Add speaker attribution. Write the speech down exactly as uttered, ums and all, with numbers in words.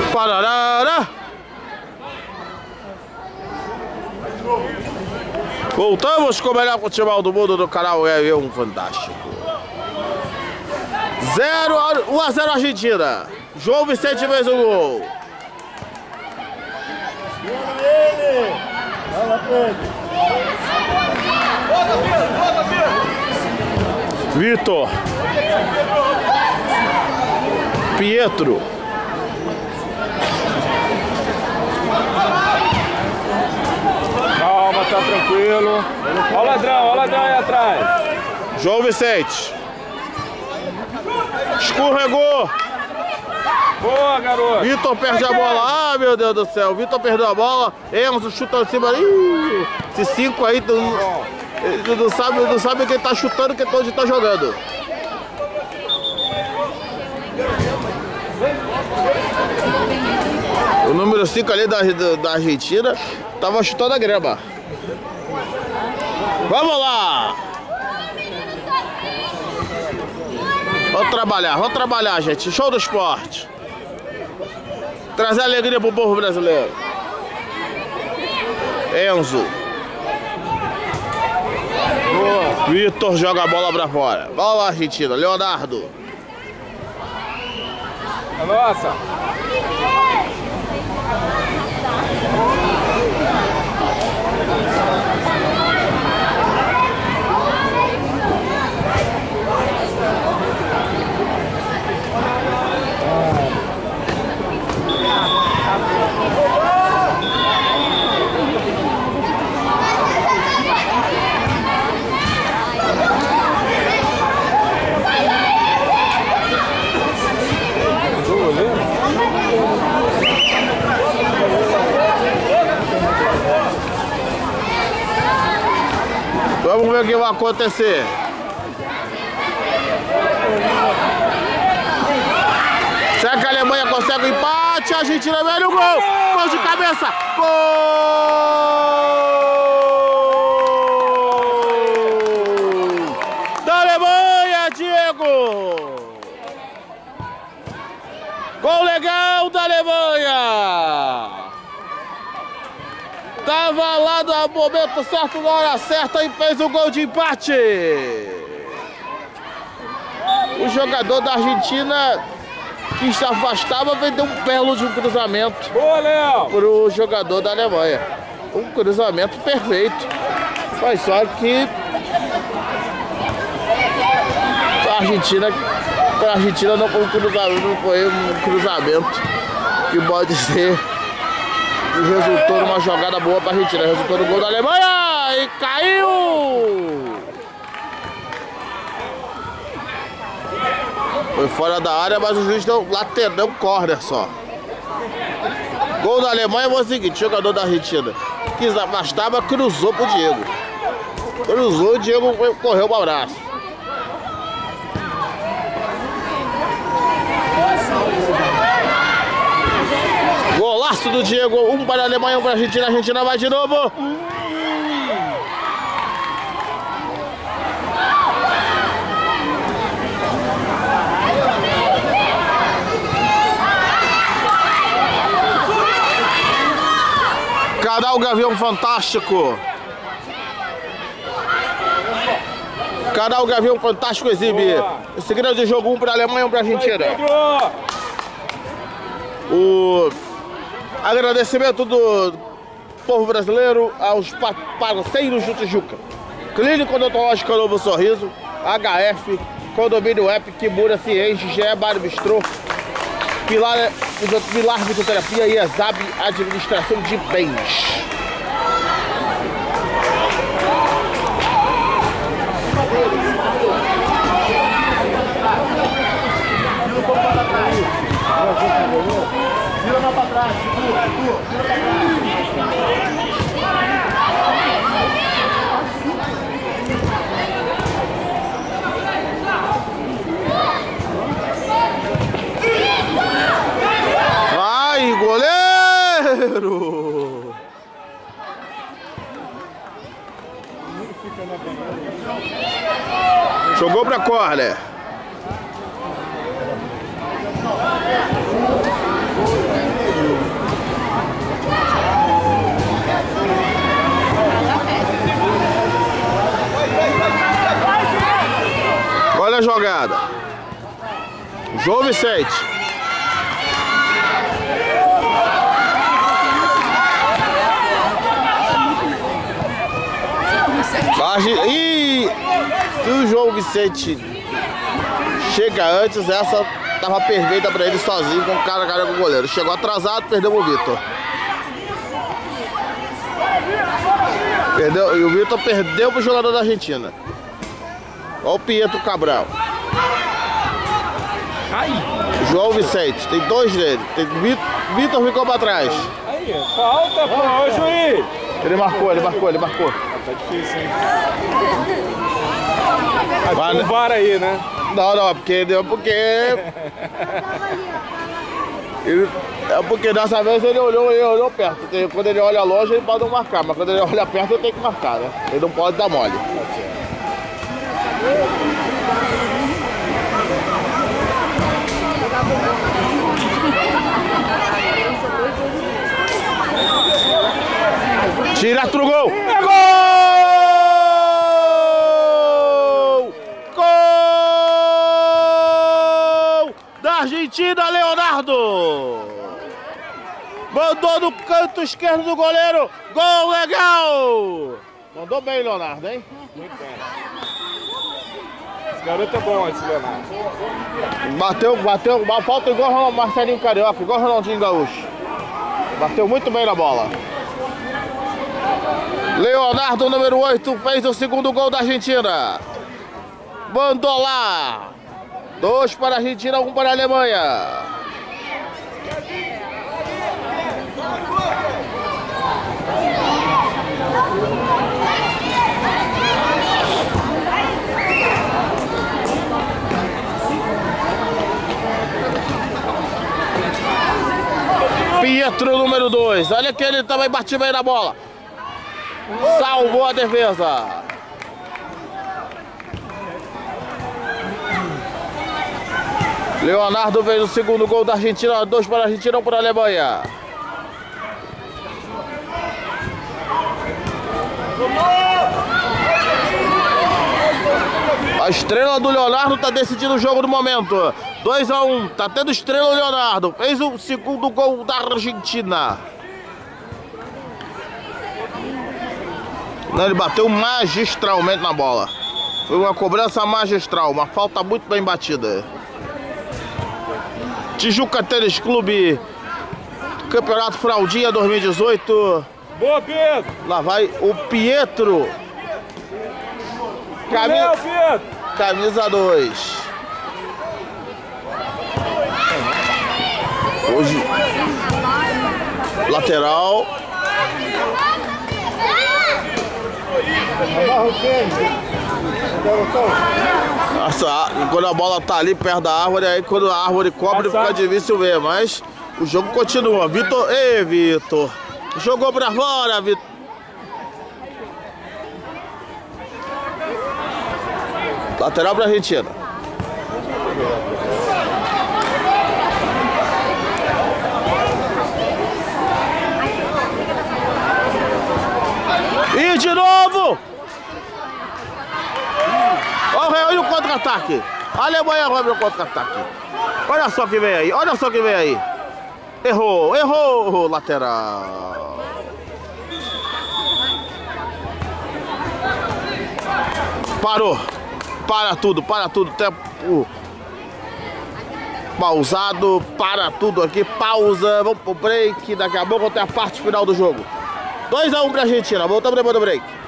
Speaker 1: Pararara. Voltamos com o melhor futebol do mundo do canal É Um Fantástico. um a zero Argentina. João Vicente fez o gol. Vitor. Pietro.
Speaker 2: Calma, tá tranquilo. Olha o ladrão, olha o ladrão aí atrás.
Speaker 1: João Vicente. Escorregou.
Speaker 2: Boa, garoto.
Speaker 1: Vitor perde a bola. Ah, meu Deus do céu. Vitor perdeu a bola. Enzo chuta em cima. Ih, esses cinco aí tu, tu não sabe, não sabe quem tá chutando, quem onde tá jogando. O número cinco ali da, da Argentina tava chutando a grama. Vamos lá! Vamos trabalhar, vamos trabalhar, gente. Show do esporte. Trazer alegria pro povo brasileiro. Enzo. Boa. Vitor joga a bola pra fora. Bola lá, Argentina. Leonardo.
Speaker 2: É nossa.
Speaker 1: Vamos ver o que vai acontecer. Será que a Alemanha consegue o empate? A Argentina vem no gol. Gol de cabeça. Gol da Alemanha, Diego. Gol legal da Alemanha. Tava lá no momento certo, na hora certa e fez o gol de empate. O jogador da Argentina que se afastava vendeu um belo de um cruzamento.
Speaker 2: Boa, Léo!
Speaker 1: Pro jogador da Alemanha. Um cruzamento perfeito. Mas só que a Argentina, a Argentina não foi um cruzamento, não foi um cruzamento que pode ser. E resultou numa jogada boa pra Argentina. Resultou no gol da Alemanha. E caiu! Foi fora da área, mas o juiz deu lateral, corner só. Gol da Alemanha foi o seguinte: jogador da Argentina quis afastar, mas cruzou pro Diego. Cruzou, o Diego correu pro abraço. Golaço do Diego, um para a Alemanha, um para a Argentina, a Argentina vai de novo. Canal Gavião Fantástico. Canal Gavião Fantástico exibe. Esse grande jogo, um para a Alemanha, um para a Argentina. O agradecimento do povo brasileiro aos parceiros do Tijuca. Clínica Odontológica Novo Sorriso, H F, Condomínio Epic, Kimura Ciência, G E Bar Bistrô, Pilar, Pilar Fisioterapia e Exab Administração de Bens.
Speaker 3: Vira lá pra trás, vira
Speaker 1: Vai, goleiro! Jogou pra corner. João Vicente. E se o João Vicente chega antes, essa tava perfeita pra ele sozinho com o cara, cara com o goleiro. Chegou atrasado, perdeu o Vitor. Perdeu, e o Vitor perdeu pro jogador da Argentina. Olha o Pietro Cabral.
Speaker 2: Ai.
Speaker 1: João Vicente, tem dois dele. Tem Vitor ficou pra trás.
Speaker 2: Aí, falta, pô, ô juiz.
Speaker 1: Ele marcou, ele marcou, ele marcou.
Speaker 2: Tá difícil, hein? Vai ter um V A R aí, né?
Speaker 1: Não, não, porque deu porque. Ele, é porque dessa vez ele olhou, ele olhou perto. Porque quando ele olha longe, ele pode não marcar. Mas quando ele olha perto, ele tem que marcar, né? Ele não pode dar mole. Tira pro gol! É gol! Gol! Da Argentina, Leonardo! Mandou no canto esquerdo do goleiro. Gol legal! Mandou bem, Leonardo, hein?
Speaker 2: Muito bem. Esse garoto é bom, esse Leonardo.
Speaker 1: Bateu, bateu, falta igual o Marcelinho Carioca, igual o Ronaldinho Gaúcho. Bateu muito bem na bola. Leonardo, número oito, fez o segundo gol da Argentina. Mandou lá. Dois para a Argentina, um para a Alemanha. Pietro, número dois. Olha que ele também bate bem na bola. Salvou a defesa. Leonardo fez o segundo gol da Argentina. Dois para a Argentina, um para a Alemanha. A estrela do Leonardo está decidindo o jogo do momento. dois a um. Tá tendo estrela o Leonardo. Fez o segundo gol da Argentina. Ele bateu magistralmente na bola. Foi uma cobrança magistral, uma falta muito bem batida. Tijuca Tênis Clube, Campeonato Fraldinha dois mil e dezoito.
Speaker 2: Boa, Pedro!
Speaker 1: Lá vai o Pietro. Camisa,
Speaker 2: Pietro.
Speaker 1: Camisa dois. Hoje, lateral. Nossa, quando a bola tá ali perto da árvore, aí quando a árvore cobre fica difícil ver, mas o jogo continua. Vitor, ei, Vitor, jogou pra fora, Vitor. Lateral pra Argentina. E de novo! Olha o contra-ataque. A Alemanha vai o contra-ataque. Olha só que vem aí, olha só que vem aí. Errou, errou, lateral. Parou. Para tudo, para tudo. Tempo pausado, para tudo aqui. Pausa, vamos pro break. Daqui a pouco tem a parte final do jogo. dois a um pra Argentina. Voltamos depois do break.